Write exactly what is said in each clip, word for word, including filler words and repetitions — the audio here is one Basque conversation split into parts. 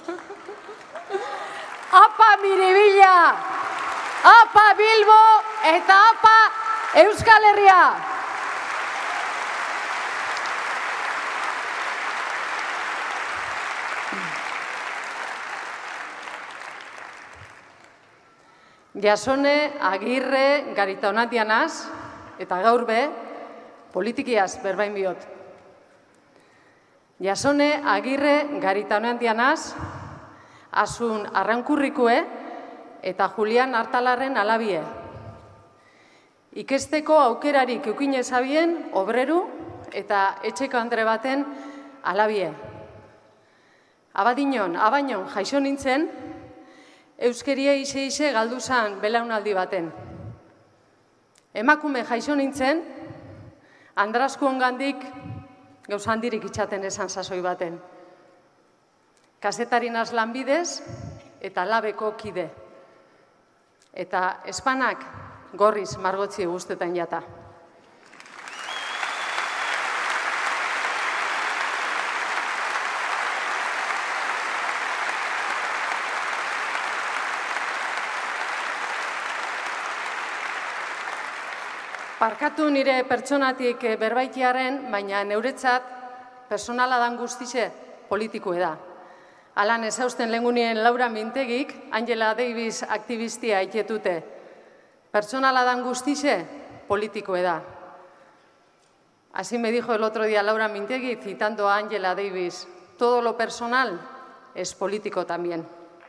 Apa Miribilla, apa Bilbo eta apa Euskal Herria. Jasone, Agirre, Garitaonandianaz, eta gaur be, politikiaz berbain biot. Jasone, Agirre, Garitaonandianaz, Asun Arrankurrikue eta Julian Artalarren alabie. Ikesteko aukerarik eukine zabien, obreru eta etxeko andre baten alabie. Abadinon, abainon jaixo nintzen, euskeria ise-ise galduzan belaunaldi baten. Emakume jaixo nintzen, Andrasku ongandik gauz handirik itxaten esan sasoi baten. Kazetarin aslan bidez eta labeko kide. Eta espanak gorriz margotzi guztetan jata. Parkatu nire pertsonatik berbaitiaren, baina neuretzat personala dan guztize politikue da. Alan ezausten lehengunien Laura Mintegik, Angela Davis aktivistia aitetute. Personala dan guztize politikue da. Así me dijo el otro día Laura Mintegi, citando a Angela Davis, todo lo personal es político también.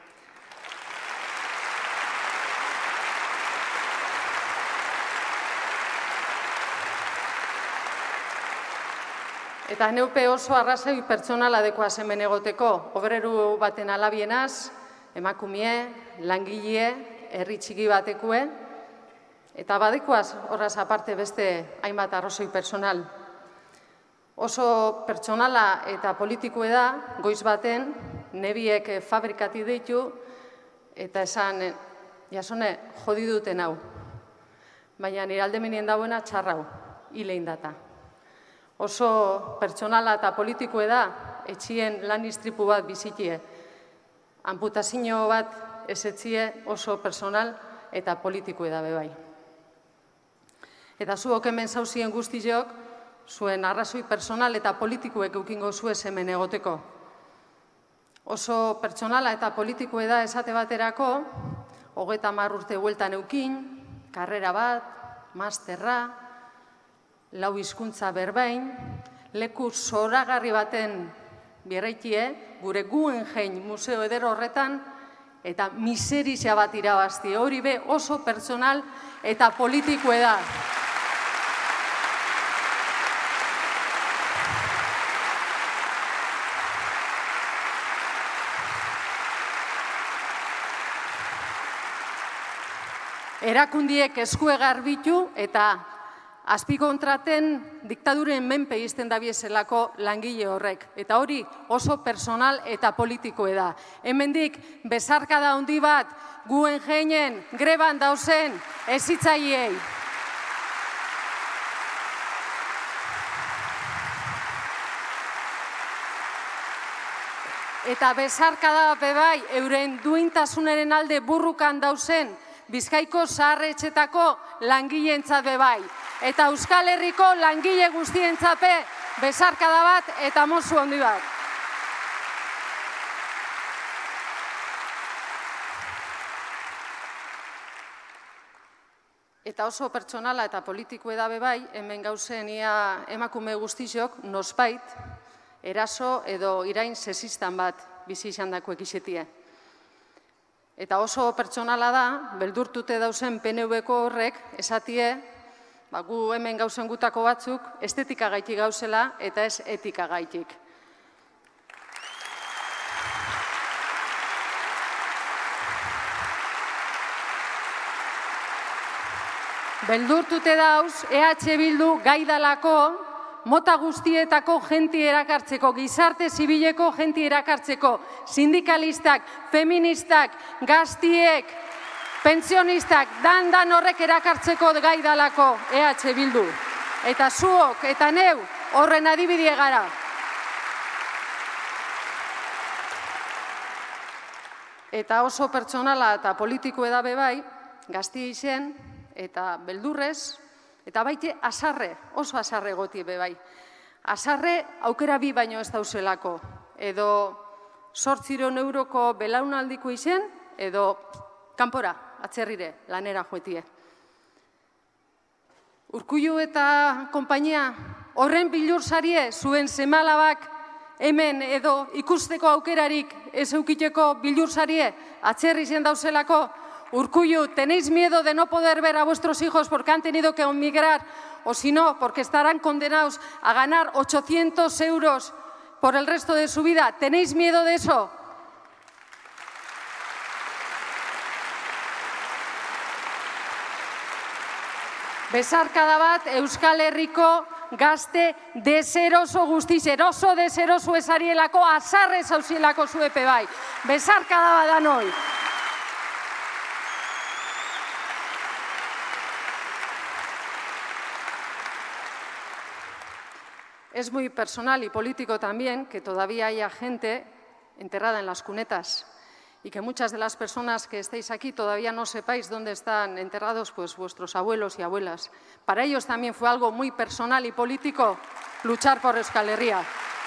Eta neupe oso arrazoi pertsonala dekoaz hemen egoteko, obreru baten alabienaz, emakumie, langilie, herri txiki batekue, eta badekoaz horraz aparte beste hainbat arrazoi personal. Oso pertsonala eta politikue da, goiz baten, nebiek fabrikati deitu, eta esan, Jasone, jodi duten hau. Baina nire aldemenien dauena txarrau, hilein data. Oso pertsonala eta politikue da, etxien lan istripu bat bizitie. Amputazio bat ezetzie oso personal eta politikue da bebai. Eta zuok hemen zauzien guztiok, zuen arrazoi personal eta politikuek eukingo zuez hemen egoteko. Oso pertsonala eta politikue da esate baterako, hogeita hamar urte bueltan eukin, karrera bat, masterra, lau hizkuntza berbain, leku zoragarri baten biraitie, gure Guggenheim museo eder horretan, eta miserizia bat irabazti. Hori be oso pertsonal eta politikue da. Erakundiek eskue garbitu eta azpikontraten diktaduren menpe izten dabiezelako langile horrek. Eta hori oso personal eta politikoe da. Hemendik bezarkada handi bat Guggenheim greban dauzen hezitzaileei. Eta bezarkada bebai euren duintasunaren alde burrukan dauzen Bizkaiko zaharretxetako langileentzat bebai. Eta Euskal Herriko langile guztientzape bezarkada bat eta mozu handi bat. Eta oso pertsonala eta politikue da bebai, hemen gauzen ia emakume guztiok nospait, eraso edo irain sexistan bat bizi izan dako ekisetie. Eta oso pertsonala da, beldurtute dauzen P N V-ko horrek, esatie, gu hemen gauzen gutako batzuk, estetika gaitik gauzela eta ez etika gaitik. Beldurtute dauz, E H Bildu gaidalako, mota guztietako jenti erakartzeko, gizarte zibileko jenti erakartzeko, sindikalistak, feministak, gaztiek, pentsionistak, dan-dan horrek erakartzeko gaidalako E H Bildu. Eta zuok eta neu horren adibide gara. Eta oso pertsonala eta politiko edabe bai, gazti izen, eta beldurrez, eta baite asarre, oso asarre goti be bai. Asarre aukera bi baino ez dauzelako, edo sortziron euroko belaunaldiko izen, edo kanpora, atzerrire, lanera joetie. Urkullu eta konpainia, horren bilur sarie, zuen semalabak hemen edo ikusteko aukerarik ez eukiteko bilur sarie, atzerri zen dauzelako. Urkullu, ¿tenéis miedo de no poder ver a vuestros hijos porque han tenido que emigrar? O si no, porque estarán condenados a ganar ochocientos euros por el resto de su vida. ¿Tenéis miedo de eso? Besarkada bat Euskal Herriko gazte deseroso guztiz, eroso deseroso esarielako, azarre zauzielako zuepe bai. Besarkada bat danoi. Es muy personal y político también que todavía haya gente enterrada en las cunetas y que muchas de las personas que estáis aquí todavía no sepáis dónde están enterrados pues, vuestros abuelos y abuelas. Para ellos también fue algo muy personal y político luchar por Euskal Herria.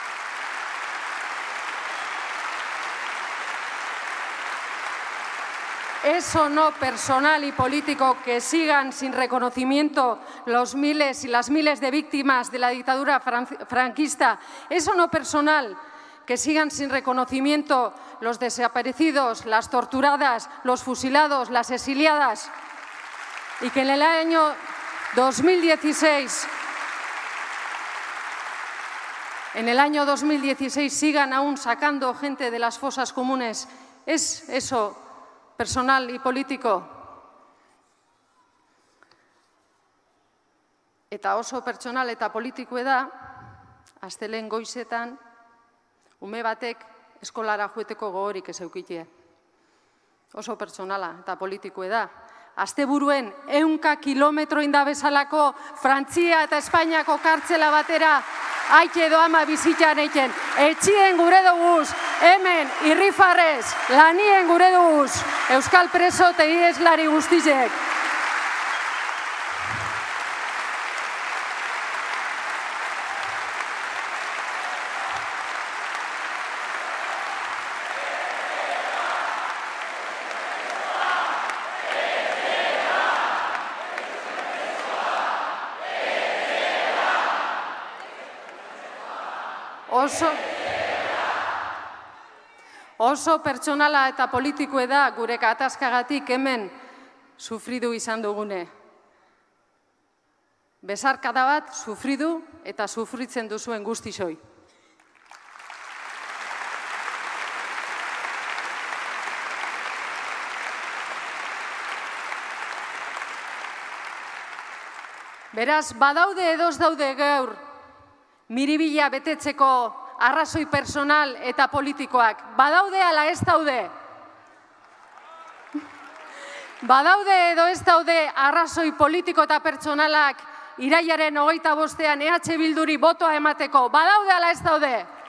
Es o no personal y político que sigan sin reconocimiento los miles y las miles de víctimas de la dictadura franquista. Es o no personal que sigan sin reconocimiento los desaparecidos, las torturadas, los fusilados, las exiliadas. Y que en el año dos mil dieciséis, en el año dos mil dieciséis sigan aún sacando gente de las fosas comunes. ¿Es eso personal y político? Eta oso pertsonal eta politikoa da, astelen goizetan, ume batek eskolara joeteko gogorik ez eukitie. Oso pertsonala eta politikoa da. Asteburuen ehunka kilometro indabezalako Frantzia eta Espainiako kartzela batera aite edo ama bizitzan eiken. Etxien gure duguz, hemen irrifarrez, lanien gure duguz, Euskal preso tegideslari guztizek. Oso, oso pertsonala eta politikoa da gure gatazkagatik hemen sufridu izan dugune. Besarkada bat sufridu eta sufritzen duzuen guztizoi. Beraz, badaude edoz daude gaur miribila betetzeko arrazoi personal eta politikoak. Badaude ala ez daude? Badaude edo ez daude arrazoi politiko eta pertsonalak irailaren hogeita bostean E H Bilduri botoa emateko? Badaude ala ez daude?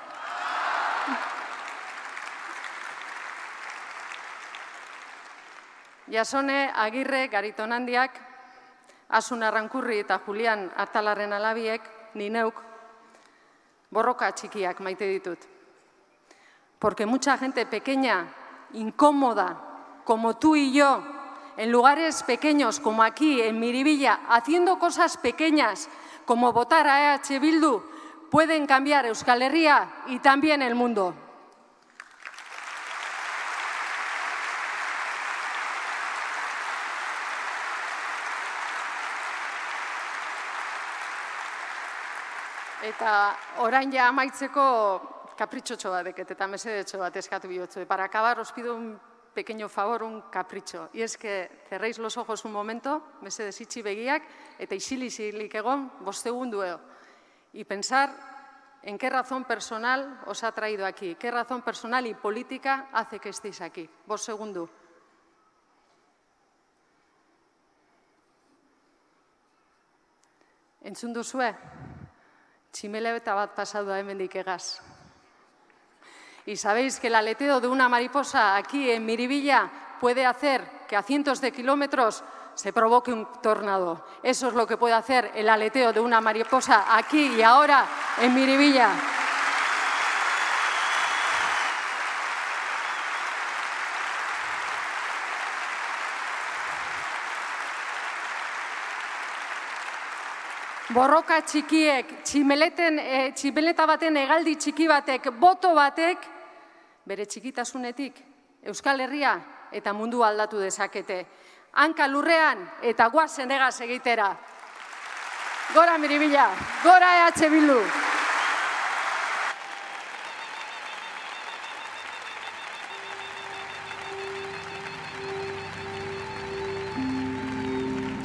Jasone Agirre Garitonandiak, Asun Arrankurri eta Julian Artalarren alabiek, ni neuk, borroka txikiak maite ditut. Porque mucha gente pequeña, incómoda, como tú y yo, en lugares pequeños como aquí, en Miribilla, haciendo cosas pequeñas como votar a E H Bildu, pueden cambiar Euskal Herria y también el mundo. Eta orain ja amaitzeko kapritxotxo bat deket, eta mesedetxo bat eskatu bihotzu. Para acabar os pido un pequeño favor, un capricho. Y es que cerréis los ojos un momento, mesedez itxi begiak, eta isili-isilik egon, bost segundueo. Y pensar en qué razón personal os ha traído aquí, qué razón personal y política hace que estéis aquí. Bost segundu. Entzun duzue? Tximele eta bat pasau da hemendik egaz. Y sabéis que el aleteo de una mariposa aquí en Miribilla puede hacer que a cientos de kilómetros se provoque un tornado. Eso es lo que puede hacer el aleteo de una mariposa aquí y ahora en Miribilla. Borroka txikiek, tximeleten, e, tximeleta baten hegaldi txiki batek, boto batek, bere txikitasunetik Euskal Herria eta mundu aldatu dezakete. Hanka lurrean eta guazen egaz egitera. Gora Miribilla, gora E H Bildu!